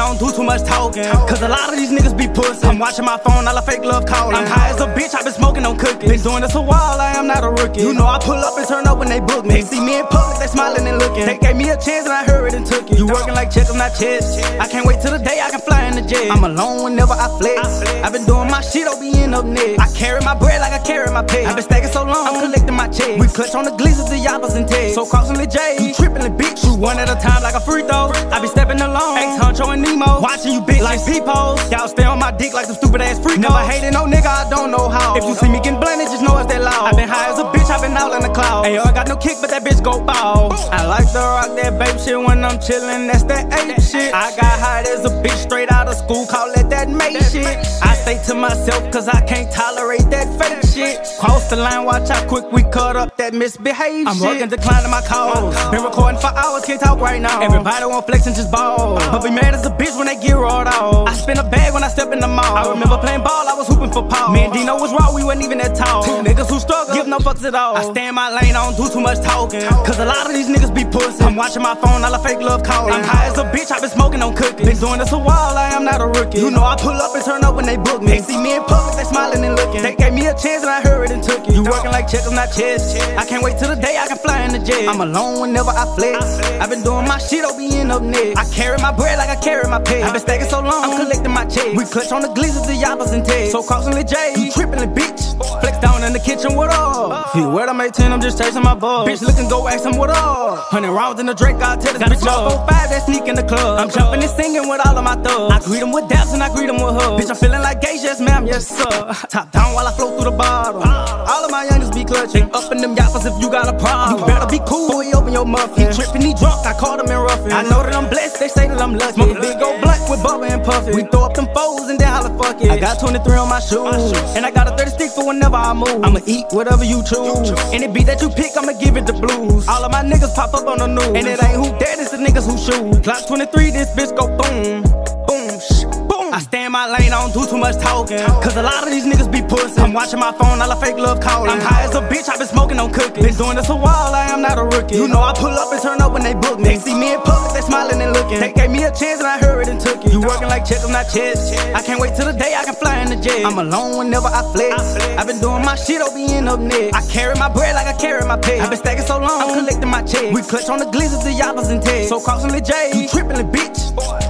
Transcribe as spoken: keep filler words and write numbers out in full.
don't do too much talking, cause a lot of these niggas be pussy. I'm watching my phone, all the fake love calling. I'm high as a bitch, I been smoking on cookies. Been doing this a while, I am not a rookie. You know I pull up and turn up when they book me. They see me in public, they smiling and looking. They gave me a chance and I heard it and took it. You working like check, I'm not chess. I can't wait till the day I can fly in the jet. I'm alone whenever I flex. I've been doing my shit, I'll be in up next. I carry my bread like I carry my pay. I've been stacking so long, I'm collecting my checks. We clutch on the glizzies, the yappers and tags. So costly J, you trippin' the bitch. Shoot one at a time like a free throw. I be stepping along, Ace Huncho and Nemo. Watching you bitch like peepholes. Y'all stay on my dick like some stupid ass freak. Never hated no nigga, I don't know how. If you see me getting blended, just know it's that loud. I been high as a bitch, I been out in the cloud. Ayo, I got no kick, but that bitch go bow. I like to rock that babe shit when I'm chillin', that's that ape shit. I got high as a bitch straight out of school, call it that mate shit. I stay to myself cause I can't tolerate that fake shit. Cross the line, watch how quick we cut up that misbehaved I'm shit. I'm working, declining my calls. Been recording for hours, can't talk right now. Everybody want flex and just ball, but be mad as a bitch when they get rolled off. I spin a bag when I step in the mall. I remember playing ball, I was hooping for Paul. Me and Dino was raw, we wasn't even that tall. Two niggas who struggle, give no fucks at all. I stay in my lane, I don't do too much talking, cause a lot of these niggas be pussy. I'm watching my phone, all the fake love calling. I'm high as a bitch, I been smoking on cookies. Been doing this a while, I am not a rookie. You know I pull up and turn up when they book me. They see me in public, they smiling and looking. They gave me a chance and I heard it and took it. You working like check, I'm not chess. I can't wait till the day I can fly in the jet. I'm alone whenever I flex. I've been doing my shit, I'll be in up next. I carry my bread like I carry my pay. I've been stacking so long, I'm collecting my checks. We clutch on the glizzies, the yappers and tags. So costly J, you trippin' the bitch. Flex down in the kitchen, what up? If you word I'm eighteen, I'm just chasing my buzz. Bitch looking, go ask him what up. Hundred rounds in the Drake, I'll tell this bitch up. four five, that sneak in the club. I'm jumping and singing with all of my thugs. I greet them with daps and I greet them with hugs. Bitch, I'm feeling like gay, yes ma'am, yes sir. Top down while I flow through the bottle. All of my youngers be clutching. Up in them yappers if you got a problem. You better be cool before he open your muffin. He trippin', he drunk, I caught him in roughing. I know that I'm blessed, they say that I'm lucky. Smoke a big old blunt with Bubba and Puffy. We throw up them foes and then holla fuck it. I got twenty-three on my shoes, and I got a thirty stick for whenever I move. I'ma eat whatever you choose. Any beat that you pick, I'ma give it the blues. All of my niggas pop up on the news, and it ain't who dead, it's the niggas who shoot. Clock twenty-three, this bitch go boom, boom, sh boom. I stay in my lane, I don't do too much talking, cause a lot of these niggas be pussy. I'm watching my phone, all the fake love calling. I'm high as a bitch, I been smoking on cookies. Been doing this a while, I am not a rookie. You know I pull up and turn up when they book me. They see me in public, they smiling and looking. They gave me a chance and I heard it and took it. You working like check, I'm not chess. I can't wait till the day I can fly in the jet. I'm alone whenever I flex. I've been doing my shit, I'll be in up next. I carry my bread like I carry my pay. I've been stacking so long, I'm collecting my checks. We clutch on the glizzies, the yappers and tags. So costly J, you trippin' the bitch.